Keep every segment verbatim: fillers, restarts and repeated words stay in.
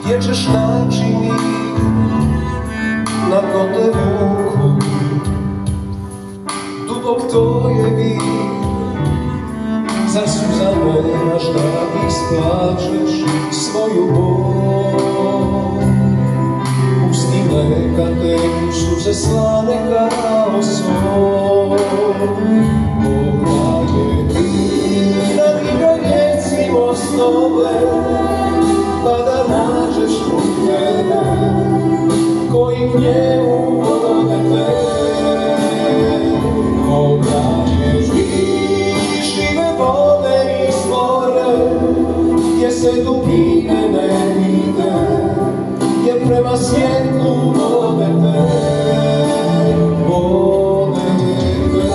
stječeš način na ko te vuku, dubok to je vir, zar suza nemaš da isplačeš svoju bol? Pusti neka teku suze slane kao sol. Pogledaj ti na divljoj rijeci mostove, pa da nađeš u tebe koji k njemu vode te. Pogledaj ti žive vode iz more, gdje se dubine ne vide, gdje prema svjetlu vode te, vode te.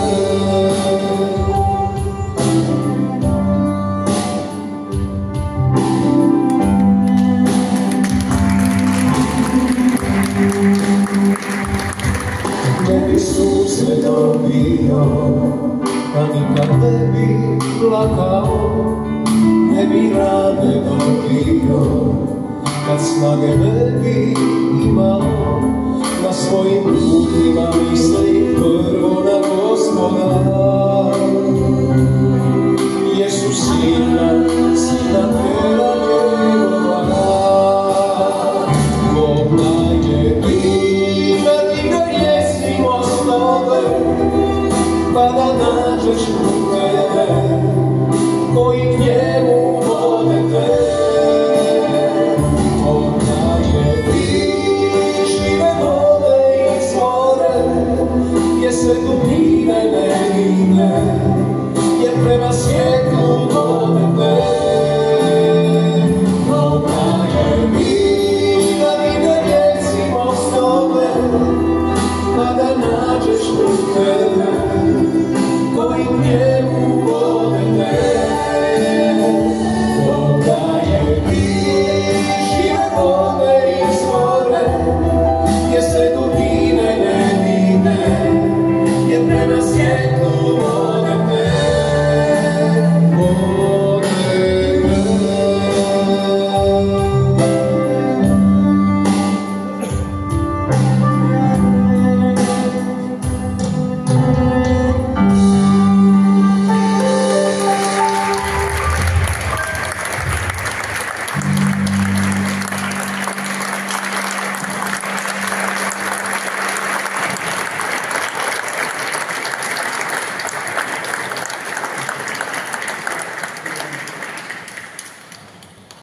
Ne bi suze dobio, pa nikad ne bi plakao, ne bi rane dobio, kad snage ne bi imao. Na svojim putima misli prvo na Gospoda, jer su sina, sina